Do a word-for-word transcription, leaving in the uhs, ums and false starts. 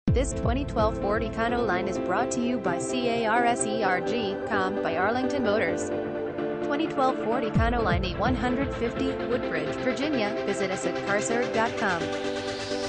This twenty twelve Ford Econoline is brought to you by Carserg dot com by Arlington Motors. twenty twelve Ford Econoline E one fifty, Woodbridge, Virginia. Visit us at carserg dot com.